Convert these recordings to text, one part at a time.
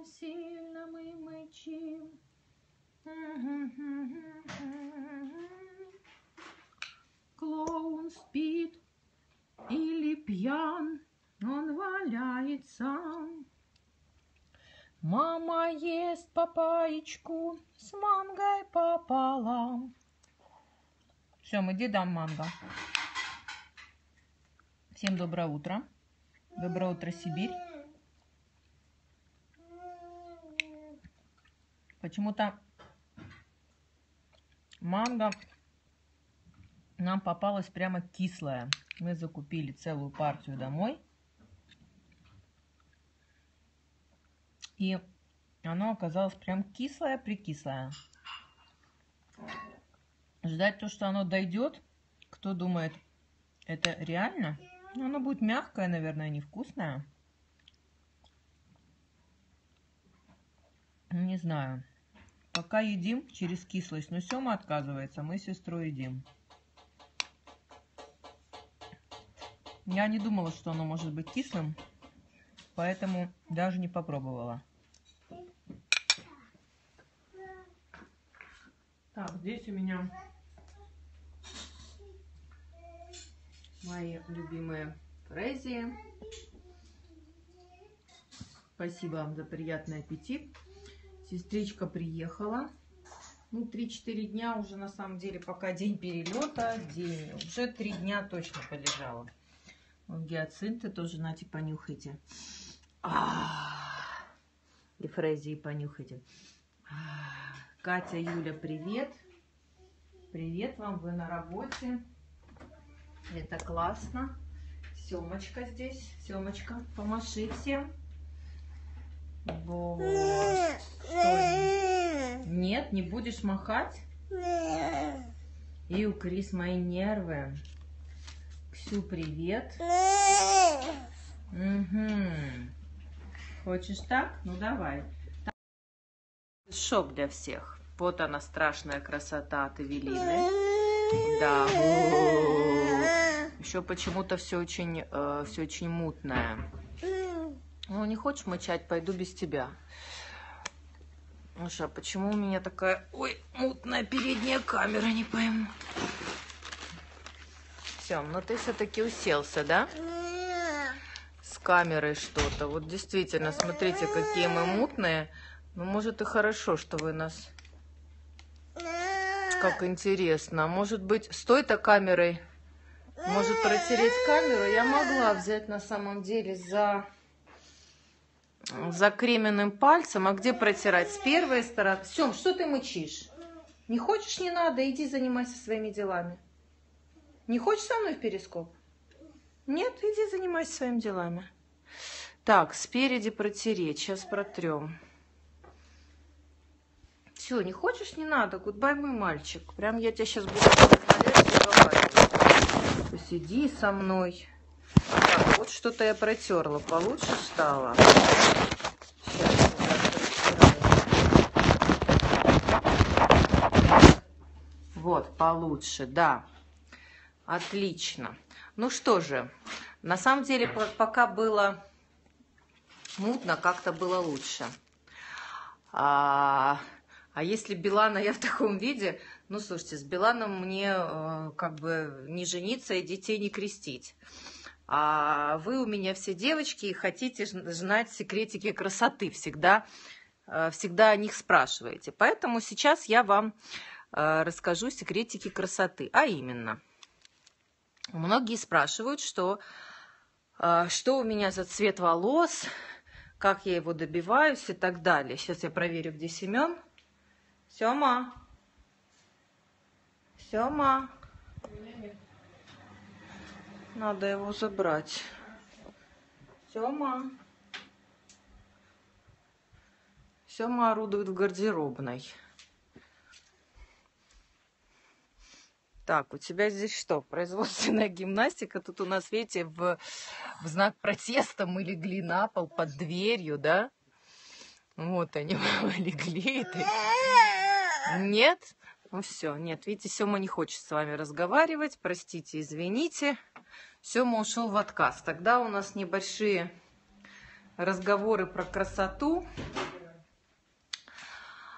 сильно мы мычим. Клоун спит или пьян, он валяется. Мама ест папаечку с мангой пополам. Все, иди дам манго. Всем доброе утро. Доброе утро, Сибирь. Почему-то манго нам попалась прямо кислая. Мы закупили целую партию домой. И оно оказалось прям кислое-прикислое. Ждать то, что оно дойдет, кто думает, это реально? Оно будет мягкое, наверное, невкусное. Не знаю. Пока едим через кислость. Но Сёма отказывается, мы с сестрой едим. Я не думала, что оно может быть кислым, поэтому даже не попробовала. Так, здесь у меня мои любимые фрезии. Спасибо вам за приятный аппетит. Сестричка приехала. Ну, 3-4 дня уже, на самом деле, пока день перелета, уже 3 дня точно полежала. Вот гиацинты тоже, нате, понюхайте. И фрезии понюхайте. Катя, Юля, привет. Привет вам, вы на работе. Это классно. Семочка здесь. Семочка, помаши всем. Вот. Что? Нет, не будешь махать? И у Крис мои нервы. Ксю, привет. Угу. Хочешь так? Ну давай. Шоп для всех. Вот она, страшная красота от Эвелины. Да. Еще почему-то все очень мутное. Ну, не хочешь мычать? Пойду без тебя. Маша, почему у меня такая, мутная передняя камера, не пойму. Сем, ну ты все-таки уселся, да? С камерой что-то. Вот действительно, смотрите, какие мы мутные. Ну, может, и хорошо, что вы нас... Как интересно. Может быть, с той-то камерой, может, протереть камеру? Я могла взять на самом деле за кременным пальцем. А где протирать? С первой стороны. Сем, что ты мычишь? Не хочешь, не надо. Иди занимайся своими делами. Не хочешь со мной в перископ? Нет, иди занимайся своими делами. Так, спереди протереть. Сейчас протрем. Все, не хочешь, не надо. Гудбай, мой мальчик. Прям я тебя сейчас буду разговаривать. Посиди со мной. Так, вот что-то я протерла. Получше стало. Сейчас вот, получше, да. Отлично. Ну что же, на самом деле, пока было мутно, как-то было лучше. А если Билана я в таком виде, ну, слушайте, с Биланом мне как бы не жениться и детей не крестить. А вы у меня все девочки и хотите знать секретики красоты, всегда о них спрашиваете. Поэтому сейчас я вам расскажу секретики красоты. А именно, многие спрашивают, что у меня за цвет волос, как я его добиваюсь и так далее. Сейчас я проверю, где Семен. Сёма. Сёма. Надо его забрать. Сёма. Сёма орудует в гардеробной. Так, у тебя здесь что? Производственная гимнастика. Тут у нас, видите, в знак протеста мы легли на пол под дверью, да? Вот они легли. Нет? Ну все, нет, видите, Сёма не хочет с вами разговаривать. Простите, извините. Сёма ушел в отказ. Тогда у нас небольшие разговоры про красоту.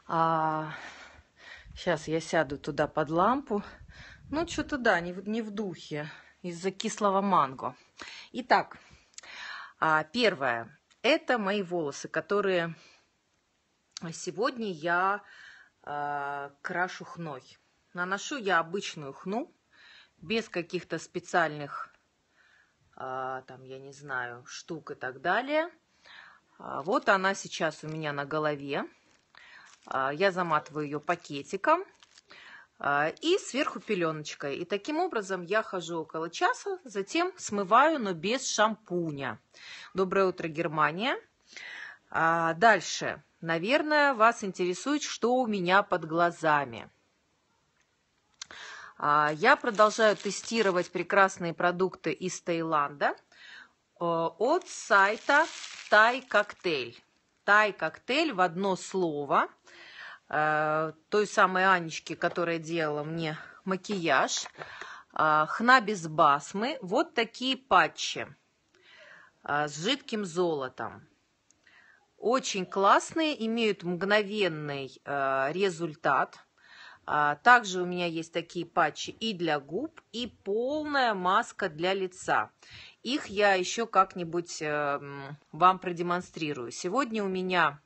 Сейчас я сяду туда под лампу. Ну, что-то да, не в духе, из-за кислого манго. Итак, первое. Это мои волосы, которые сегодня я крашу хной. Наношу я обычную хну, без каких-то специальных, там, я не знаю, штук и так далее. Вот она сейчас у меня на голове. Я заматываю ее пакетиком и сверху пеленочкой. И таким образом я хожу около часа, затем смываю, но без шампуня. Доброе утро, Германия. Дальше. Наверное, вас интересует, что у меня под глазами. Я продолжаю тестировать прекрасные продукты из Таиланда от сайта Thai Cocktail. Thai Cocktail в одно слово. Той самой Анечки, которая делала мне макияж. Хна без басмы. Вот такие патчи с жидким золотом. Очень классные, имеют мгновенный результат. Также у меня есть такие патчи и для губ, и полная маска для лица. Их я еще как-нибудь вам продемонстрирую. Сегодня у меня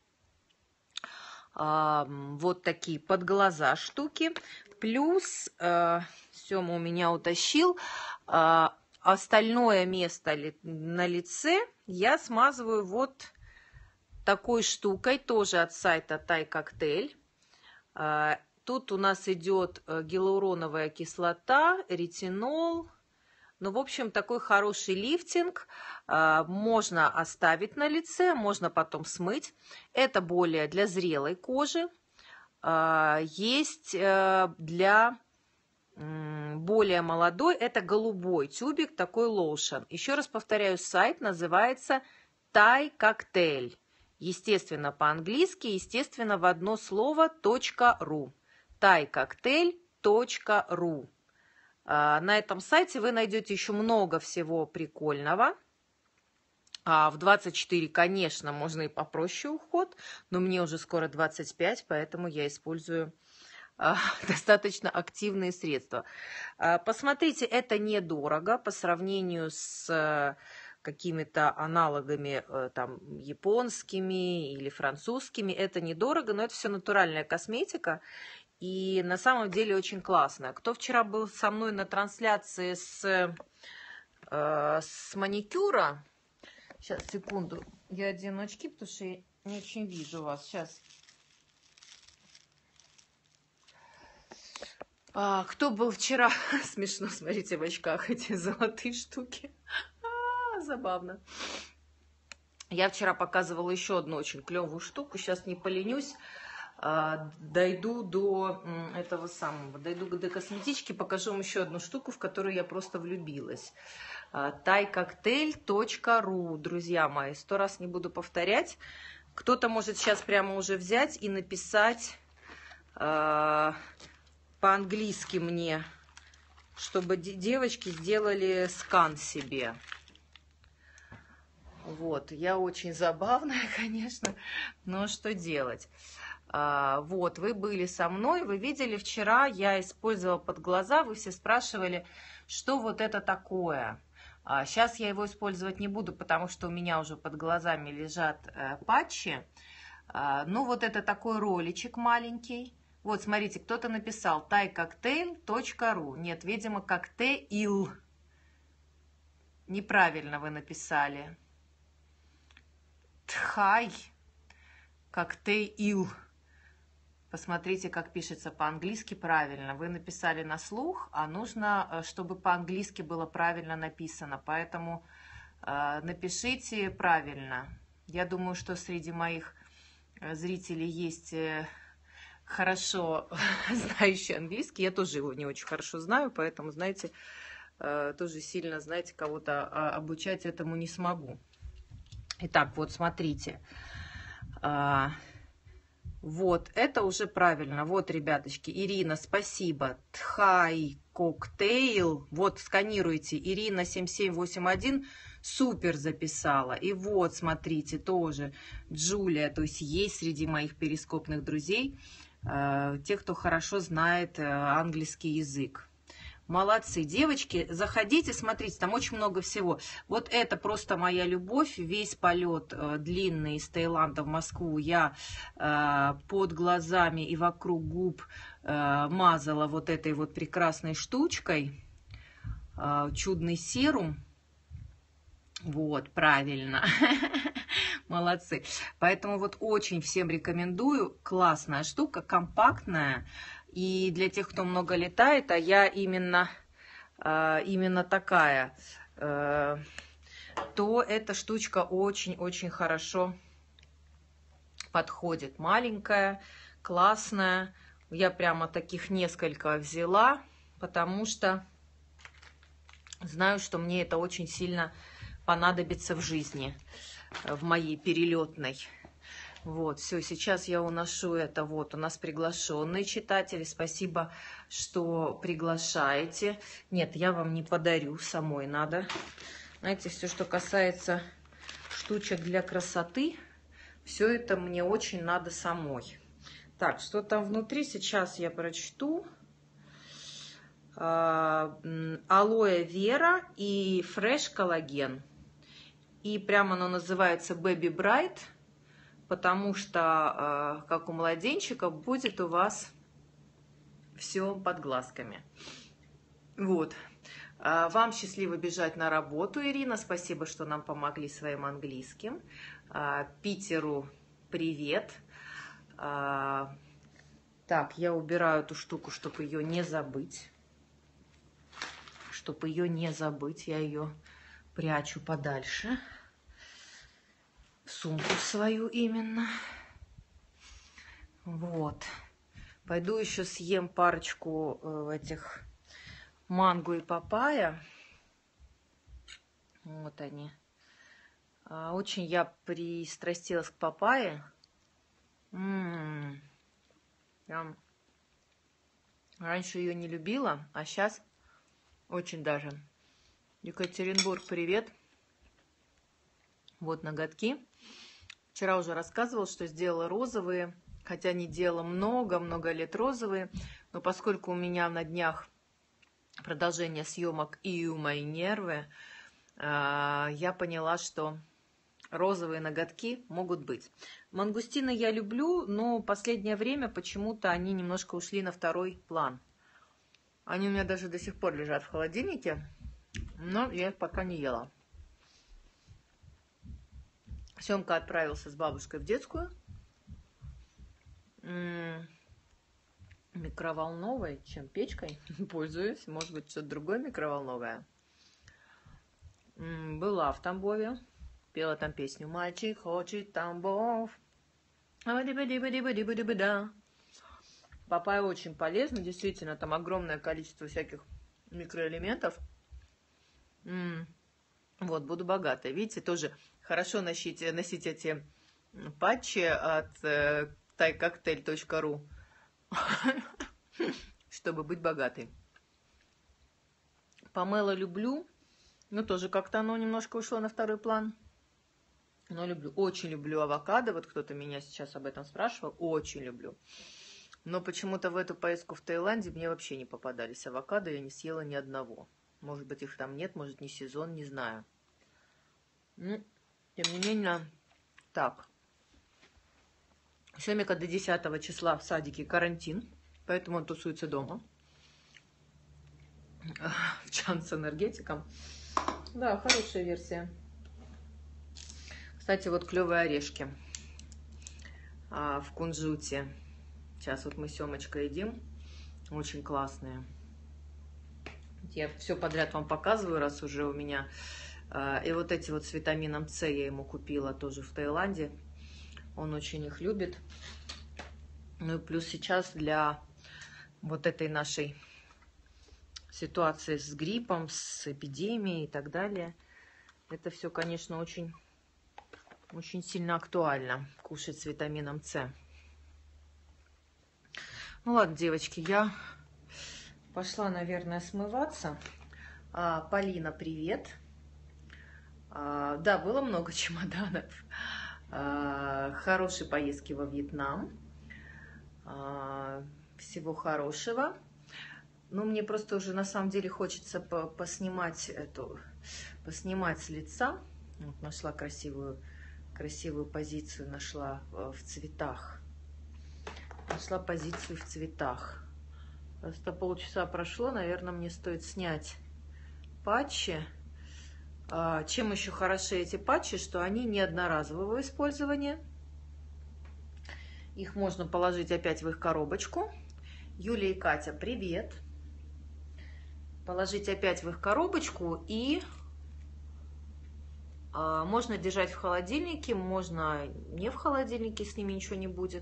вот такие под глаза штуки. Плюс Сёма у меня утащил. Остальное место на лице я смазываю вот такой штукой, тоже от сайта Thai Cocktail. Тут у нас идет гиалуроновая кислота, ретинол. Ну, в общем, такой хороший лифтинг. Можно оставить на лице, можно потом смыть. Это более для зрелой кожи. Есть для более молодой. Это голубой тюбик, такой лоушен. Еще раз повторяю, сайт называется Thai Cocktail. Естественно, по-английски, естественно, в одно слово .ru. thaicocktail.ru. На этом сайте вы найдете еще много всего прикольного. В 24, конечно, можно и попроще уход, но мне уже скоро 25, поэтому я использую достаточно активные средства. Посмотрите, это недорого по сравнению с какими-то аналогами там японскими или французскими. Это недорого, но это все натуральная косметика. И на самом деле очень классно. Кто вчера был со мной на трансляции с маникюра? Сейчас, секунду. Я одену очки, потому что я не очень вижу вас. Сейчас. Кто был вчера? Смешно, смотрите, в очках эти золотые штуки. Забавно. Я вчера показывала еще одну очень клевую штуку. Сейчас не поленюсь. Дойду до этого самого, дойду до косметички, покажу вам еще одну штуку, в которую я просто влюбилась. thaicocktail.ru, друзья мои, 100 раз не буду повторять. Кто-то может сейчас прямо уже взять и написать по-английски мне, чтобы девочки сделали скан себе. Вот, я очень забавная, конечно, но что делать? Вот, вы были со мной, вы видели вчера, я использовала под глаза, вы все спрашивали, что вот это такое. Сейчас я его использовать не буду, потому что у меня уже под глазами лежат патчи. Ну, вот это такой роличек маленький. Вот, смотрите, кто-то написал thaicocktail.ru. Нет, видимо, коктейл. Неправильно вы написали. Thai коктейл. Посмотрите, как пишется по-английски правильно. Вы написали на слух, а нужно, чтобы по-английски было правильно написано. Поэтому напишите правильно. Я думаю, что среди моих зрителей есть хорошо знающие английский. Я тоже его не очень хорошо знаю, поэтому, знаете, тоже сильно, знаете, кого-то обучать этому не смогу. Итак, вот смотрите. Вот, это уже правильно. Вот, ребяточки, Ирина, спасибо. Thai Cocktail. Вот, сканируйте. Ирина 7781 Супер записала. И вот, смотрите, тоже Джулия, то есть есть среди моих перископных друзей те, кто хорошо знает английский язык. Молодцы, девочки, заходите, смотрите, там очень много всего. Вот это просто моя любовь, весь полет длинный из Таиланда в Москву я под глазами и вокруг губ мазала вот этой вот прекрасной штучкой, чудный серум. Вот, правильно. Молодцы. Поэтому вот очень всем рекомендую. Классная штука, компактная. И для тех, кто много летает, а я именно такая, то эта штучка очень-очень хорошо подходит. Маленькая, классная. Я прямо таких несколько взяла, потому что знаю, что мне это очень сильно понадобится в жизни, в моей перелетной. Вот, все, сейчас я уношу это. Вот, у нас приглашенные читатели. Спасибо, что приглашаете. Нет, я вам не подарю, самой надо. Знаете, все, что касается штучек для красоты, все это мне очень надо самой. Так, что там внутри, сейчас я прочту. Алоэ вера и фреш коллаген. И прямо оно называется Baby Bright, потому что, как у младенчиков, будет у вас все под глазками. Вот. Вам счастливо бежать на работу, Ирина. Спасибо, что нам помогли своим английским. Питеру привет. Так, я убираю эту штуку, чтобы ее не забыть. Чтобы ее не забыть, я ее прячу подальше. В сумку свою именно. Вот. Пойду еще съем парочку этих манго и папайя. Вот они. Очень я пристрастилась к папайе. Прям раньше ее не любила, а сейчас очень даже. Екатеринбург, привет. Вот ноготки. Вчера уже рассказывала, что сделала розовые, хотя не делала много-много лет розовые, но поскольку у меня на днях продолжение съемок и у мои нервы, я поняла, что розовые ноготки могут быть. Мангустины я люблю, но последнее время почему-то они немножко ушли на второй план. Они у меня даже до сих пор лежат в холодильнике, но я их пока не ела. Семка отправился с бабушкой в детскую. Микроволновой, чем печкой пользуюсь. Может быть, что-то другое микроволновое. Была в Тамбове. Пела там песню «Мальчик хочет Тамбов». Папайя очень полезна. Действительно, там огромное количество всяких микроэлементов. Вот, буду богатой. Видите, тоже хорошо носить эти патчи от thaicocktail.ru, чтобы быть богатой. Помело люблю, но тоже как-то оно немножко ушло на второй план. Но люблю, очень люблю авокадо. Вот кто-то меня сейчас об этом спрашивал. Очень люблю. Но почему-то в эту поездку в Таиланде мне вообще не попадались авокадо. Я не съела ни одного. Может быть, их там нет, может, не сезон, не знаю. Ну, тем не менее, так. Семика до 10 числа в садике карантин, поэтому он тусуется дома. В чан с энергетиком. Да, хорошая версия. Кстати, вот клевые орешки в кунжуте. Сейчас вот мы с Семочкой едим. Очень классные. Я все подряд вам показываю, раз уже у меня. И вот эти вот с витамином С я ему купила тоже в Таиланде. Он очень их любит. Ну и плюс сейчас для вот этой нашей ситуации с гриппом, с эпидемией и так далее. Это все, конечно, очень сильно актуально. Кушать с витамином С. Ну ладно, девочки, я пошла, наверное, смываться. Полина, привет. Да, было много чемоданов. Хорошей поездки во Вьетнам. Всего хорошего. Ну, мне просто уже на самом деле хочется поснимать с лица. Вот, нашла красивую позицию, нашла в цветах. Нашла позицию в цветах. Просто полчаса прошло, наверное, мне стоит снять патчи. Чем еще хороши эти патчи, что они не одноразового использования. Их можно положить опять в их коробочку. Юлия и Катя, привет! Положить опять в их коробочку, и можно держать в холодильнике, можно не в холодильнике, с ними ничего не будет.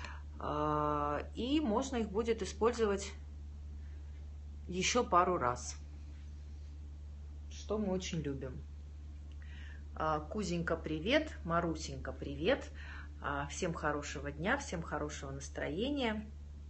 И можно их будет использовать еще пару раз, что мы очень любим. Кузенька, привет! Марусенька, привет! Всем хорошего дня, всем хорошего настроения.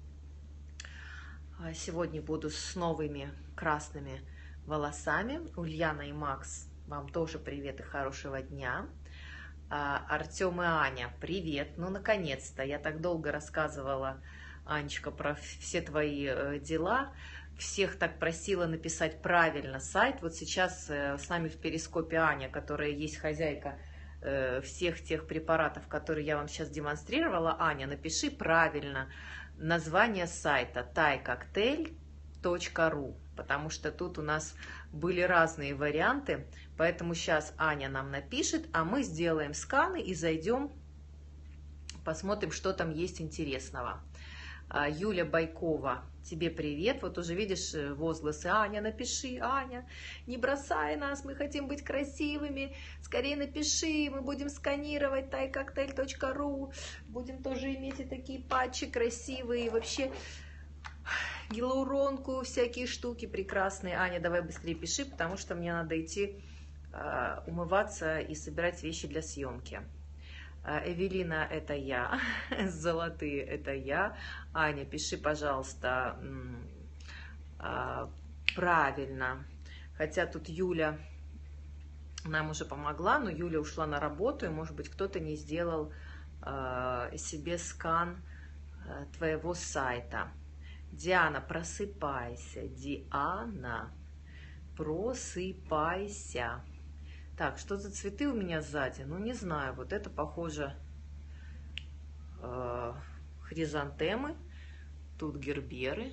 Сегодня буду с новыми красными волосами. Ульяна и Макс, вам тоже привет и хорошего дня. Артем и Аня, привет! Ну, наконец-то! Я так долго рассказывала, Анечка, про все твои дела. Всех так просила написать правильно сайт. Вот сейчас с нами в перископе Аня, которая есть хозяйка всех тех препаратов, которые я вам сейчас демонстрировала. Аня, напиши правильно название сайта thaicocktail.ru, потому что тут у нас были разные варианты, поэтому сейчас Аня нам напишет, а мы сделаем сканы и зайдем, посмотрим, что там есть интересного. Юля Байкова, тебе привет. Вот уже видишь возгласы. Аня, напиши, Аня, не бросай нас, мы хотим быть красивыми. Скорее напиши, мы будем сканировать thaicocktail.ru. Будем тоже иметь и такие патчи красивые. Вообще гиалуронку, всякие штуки прекрасные. Аня, давай быстрее пиши, потому что мне надо идти умываться и собирать вещи для съемки. Эвелина, это я. Золотые, это я. Аня, пиши, пожалуйста, правильно. Хотя тут Юля нам уже помогла, но Юля ушла на работу, и, может быть, кто-то не сделал себе скан твоего сайта. Диана, просыпайся. Диана, просыпайся. Так, что за цветы у меня сзади? Ну, не знаю, вот это похоже хризантемы, тут герберы.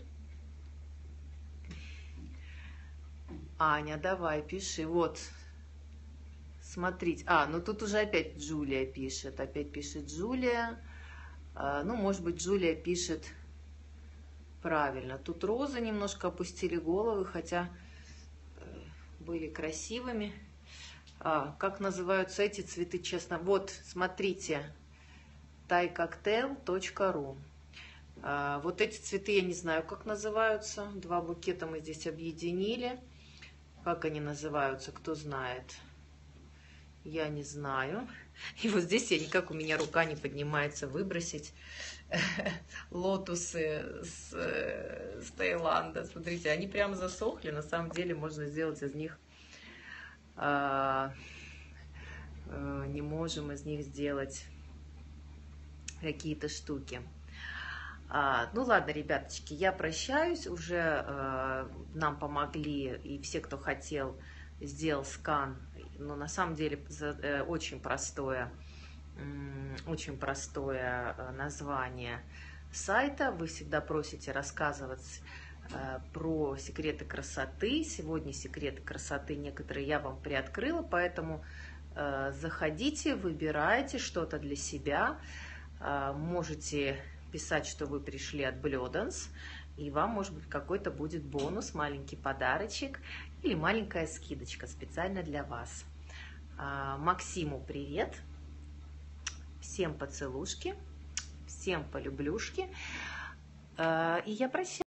Аня, давай, пиши, вот, смотрите. Ну тут уже опять Джулия пишет, Джулия. Ну, может быть, Джулия пишет правильно. Тут розы немножко опустили головы, хотя были красивыми. Как называются эти цветы, честно? Вот, смотрите, thaicocktail.ru. Вот эти цветы я не знаю, как называются. Два букета мы здесь объединили. Как они называются, кто знает? Я не знаю. И вот здесь я никак, у меня рука не поднимается выбросить лотосы с Таиланда. Смотрите, они прямо засохли. На самом деле можно сделать из них... не можем из них сделать какие-то штуки. Ну ладно, ребяточки, я прощаюсь. Уже нам помогли, и все, кто хотел, сделал скан. Но на самом деле очень простое название сайта. Вы всегда просите рассказывать про секреты красоты. Сегодня секреты красоты некоторые я вам приоткрыла, поэтому заходите, выбирайте что-то для себя. Можете писать, что вы пришли от Блёданс, и вам, может быть, какой-то будет бонус, маленький подарочек или маленькая скидочка специально для вас. Максиму привет, всем поцелушки, всем полюблюшки, и я прощаюсь.